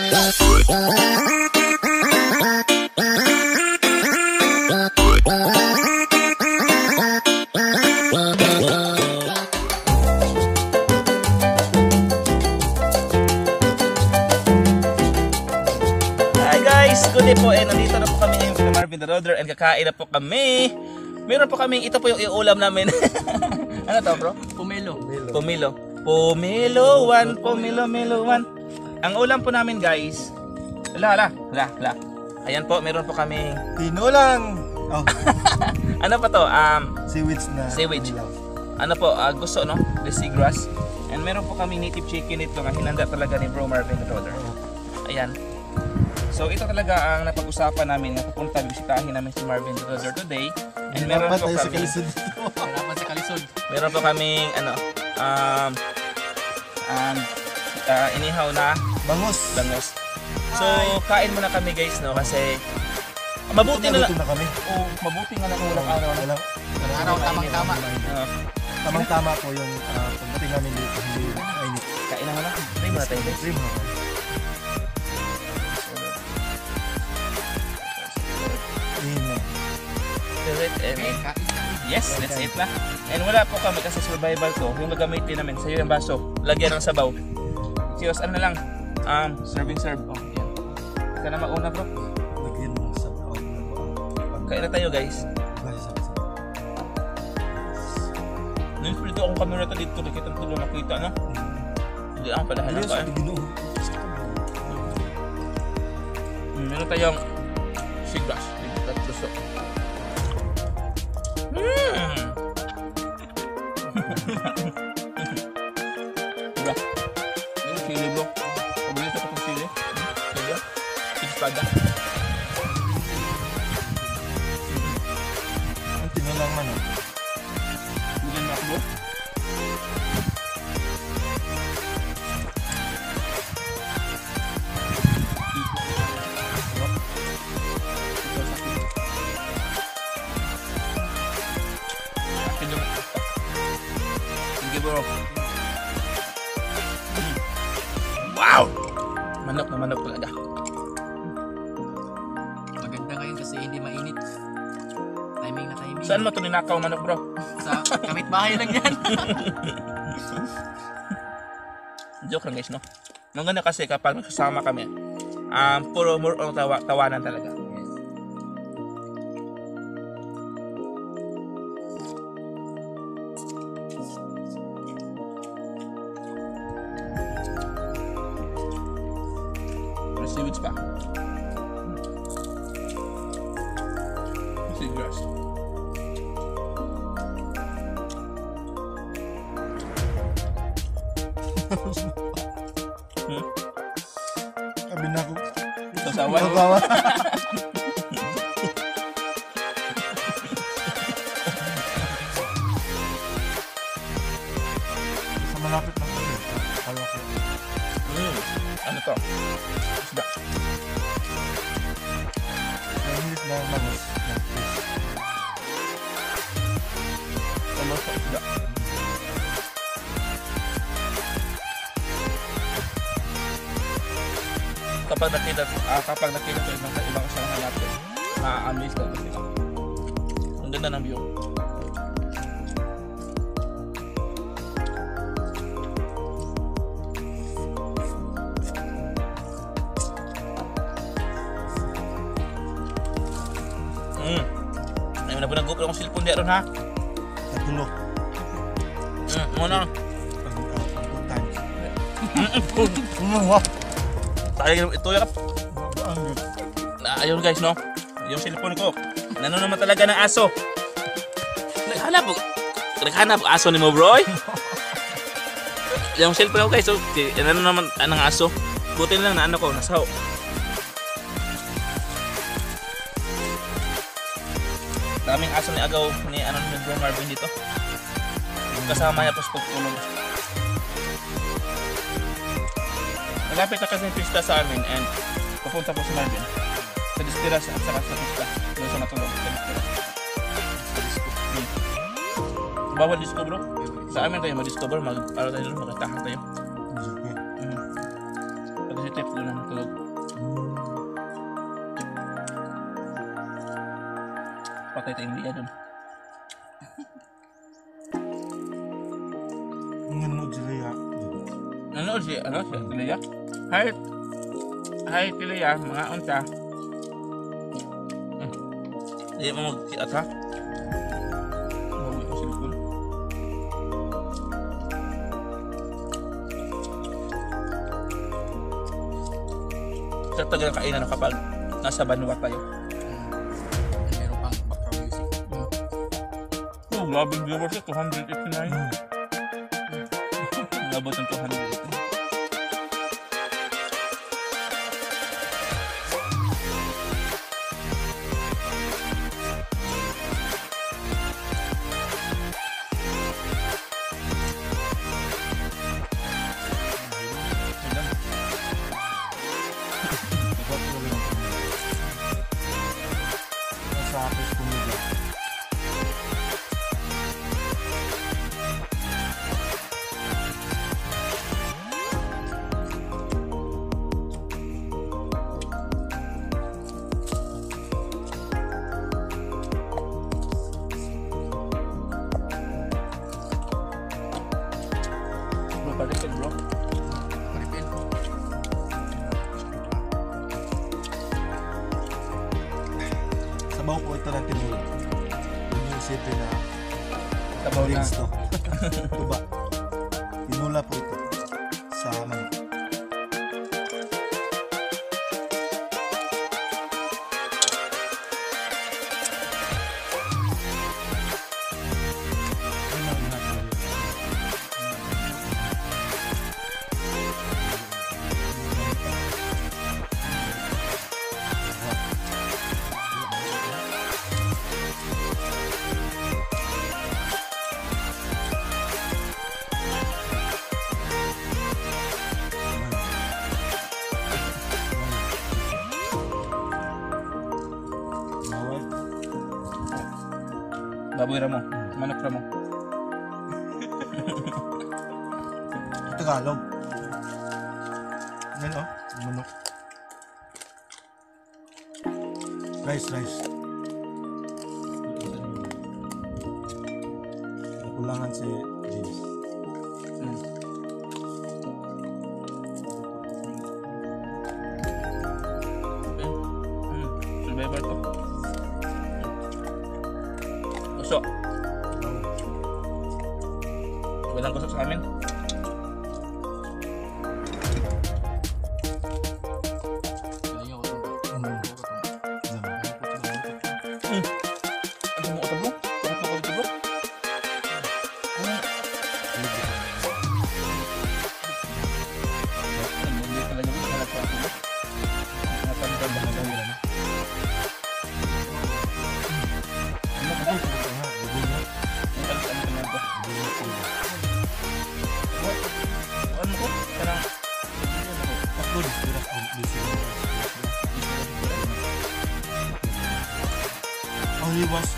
Good day po, nandito na po kami ngayon sa Marvin the Roader and kakain na po kami. Meron po kami, ito po yung iulam namin. Ano to bro? Pomelo. Pomelo 1, Pomelo 1. Ang ulam po namin guys, hala. Ayan po, meron po kami tinulang. Oh. Ano pa to? Seaweed. Ano po, gusto no? The seagrass. And meron po kami native chicken ito nga hinanda talaga ni Bro Marvin the Roader. Ayan. So ito talaga ang napag-usapan namin na pupunta bisitahin namin si Marvin the Roader today. And meron po kami meron po kaming inihaw na bangus. So kain muna kami guys no kasi mabuti na lang kami. Oh, mabuti nga lang walang araw na. Araw tamang-tama. Tamang-tama po yung pagdating namin dito. Hindi mainit. Kain na muna. Try muna tayo guys. Yes, that's it na. And wala po kami kasi survival to. Yung gagamitin namin sa yung baso, lagyan ng sabaw. Cheers, ano na lang. Serve. Oh, yan. Ika na mauna bro. Lagyan ng sabaw. Kain na tayo guys. Nung-split akong camera to dito, nakita ko doon nakita no? Hindi lang pala hanap ka. Meron tayong seagrass. Dito tatluso. Bro, ini sili bro. Paborito ko itong sili. Sili. Espada. Ang tinulang man. Bigyan mo ako bro. Bro. Wow! Manok na manok talaga. Maganda ngayon kasi hindi mainit. Timing na timing. Saan mo ito ninakaw manok bro? Sa kapitbahay lang yan. Joke lang guys no? Maganda kasi kapag nagsasama kami, puro more on tawanan talaga. Seaweeds pa. Seagrass. Sabi na ako. Sasawa. Sa malapit na kami. Ano to? Isda. English na bangus. Ano to? Isda. Kapag nakita ko ibang kasama natin, ma-amaze na sila. Ang ganda ng view. Ayun na po nag-GoPro akong cellphone di aron ha. Tatulo. Muna. Tayo ito yakap. Ayun guys no. Yung cellphone ko. Nano naman talaga ng aso. Naghanap aso ni mo bro. Yung cellphone ko guys. Okay. Nano naman ng aso. Buti lang na ano ko nasaw. Daming aso ni agaw ni Bro Marvin dito. Kasama niya po sa pagtulong. Malapit na kasi yung pista sa amin and papunta po si Marvin sa Distiras at saka sa pista doon sa matulog sa Distiras. Bawal disco bro? Sa amin tayo mag-discover, para tayo magkatahan tayo. Pag si tip doon ang tulog. Patay tayong liya doon. Nanonood sila ya. Nanood si, ano, si Liya? Hi, Liya, mga unta. Hindi mo mag-kiat ha? Mawi ko silikon. Sa tagal kainan na kapag nasa Banwa tayo. Meron pang background music. Oh, grabe yung viewers ito, 289. Nabot ng 289. Sa akin kumida. Bro, balik ka bro. Maripin. Sabaw po ito ng tinula. Yun yung isipin na Sabaw na. Rinse to. Tuba. Tinula po ito. Sa manok. Ay, mga Bawal. Baboy ramo. Manok ramo. Tagalog. Yan o. Manok. Rice. Nakulangan si James. Survivor to. Gusto. Walang gusto sa amin. Kaya ako itong Ano mo utab mo? Bakit mo utab mo? Hindi pala niya gusto hanap ko utab mo. Natanda ba na lang? Ano ka ba? Ang kalis ano ka na ito? Ano ko? Parang Ang liwas.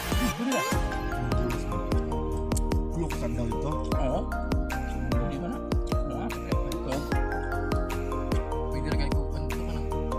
Kulok ka daw ito. oo. Hindi ba na? Ano nga? Ito. pwede na kayo kukuhan dito ka na.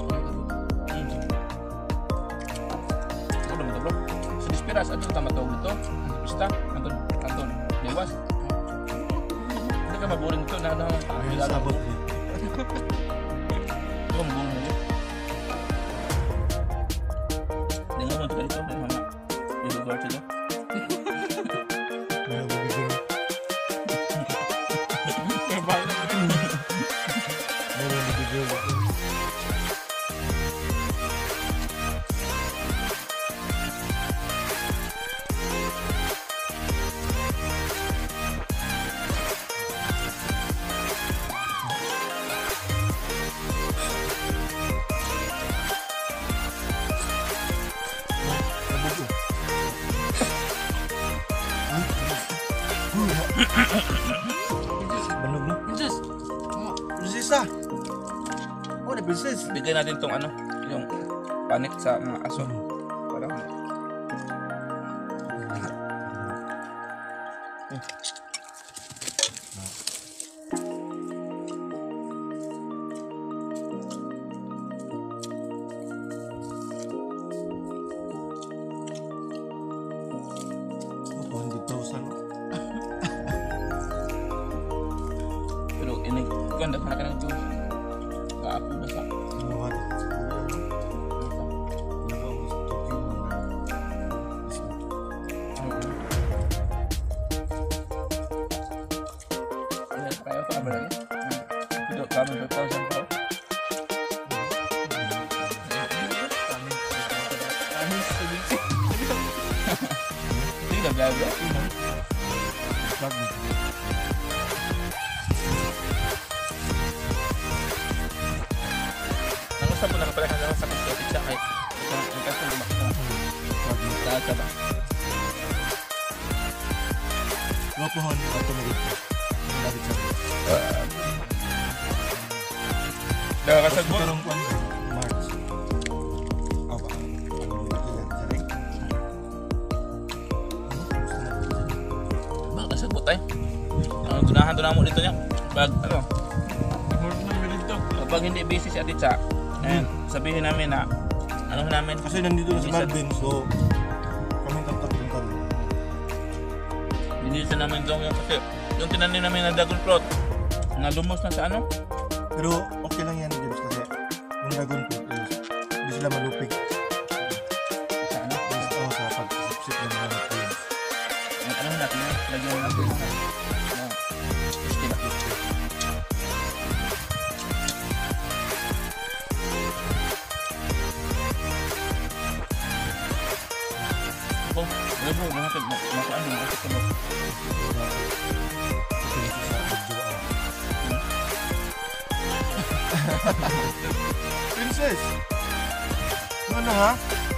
Ano mo ito bro? Sa Dispiras, ano ito matawag ito? Basta, Anton, Lewas. Hindi ka maboring ito na ano, Ayun pakakilala sa mo. abot. Ito ang buong mo yun. Hindi nga mo ito dito, may mga lugar sila. Meron bibigyan. Meron bibigyan. Banog na. Princess! Princess ah! Oh, na princess. Bigyan natin tong ano, yung panik sa mga aso. Para kung na ka nito. Kaapo ba sa? Sinuhat. Kaya pa ba rin? Ito, kami 5,000 po. Hindi na gaga. Nangusta po nakapala ka naman sa kustotik siya kahit ang kaso na makita. Lahat ka ba? Lopohon, automatic. Dapat sa Nakakasagbot. karong kwan March. Aba. Ilan sa ring? Gusto na po dyan. Nakakasagbot ay. Ang gunahan to na mo dito niya. Pag ano, kapag hindi busy si Ate Cha, sabihin namin na ano namin. Kasi nandito na si Marvin, so kami tatapos Hindi sa namin daw yung kasi yung tinanim namin na dragon fruit na lumos na sa ano. Pero okay lang yan, James, kasi yung dragon fruit is hindi sila malupig. Sa ano? Sa pag-sip ng mga fruits. Ang ano natin yun, lagyan natin sa stila. Oh, wala po, lahat nakuhaan din kasi kamo. Princess! Yung ano ha?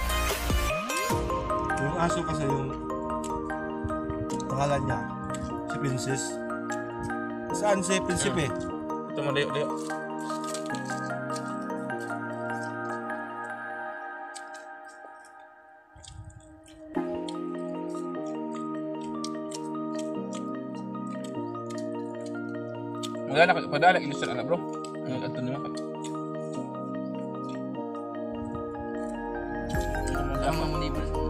Yung aso kasi yung pangalan niya, si Princess. Saan si Prinsipe? Ito mo, layo. Wala na, padala ilusyon na bro. Ang ato naman. Ang mga neighbors ko.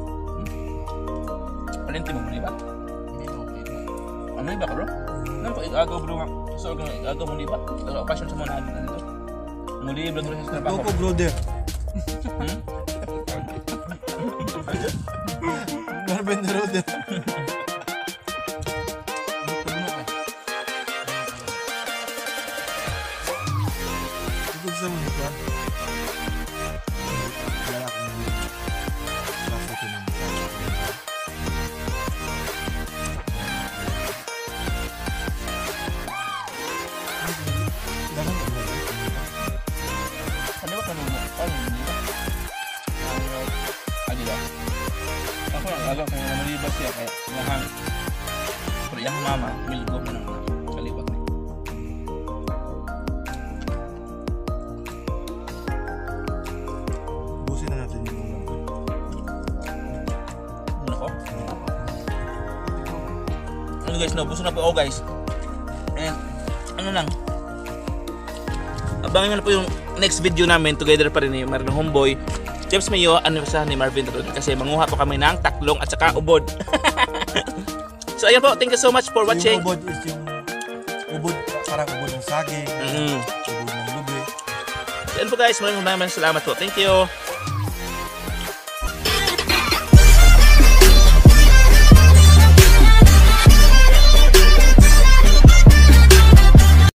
Palinti mo ba? Hindi mo okay. Ano iba ka bro? Ano ko igagaw bro nga? So kung igagaw mo ba? Pero passion sa mga nagin nito. Muli bro sa trabaho. Doko brother. Marvin the Roder. Ikot sa mga ito. Wala akong kasi ito ng Ano ba tanong mo? Paano hindi ba? Ba? Ako lang alam kaya maliba siya kaya nahang. Pero yung mama, milgo mo nang kaliwat na. busin na natin yung mga Ano ko? Ano guys, naubuso na po ako guys. And ano lang. Abangan nyo na po yung next video namin together pa rin ni Marlon Homeboy, James Mayo, aniversahan ni Marvin Rodon kasi manguha po kami ng taklong at saka ubod. So ayun po, thank you so much for watching. Yung ubod is yung ubod, parang ubod ng saging, ubod ng lubi. So ayun po guys, maraming salamat po. Thank you.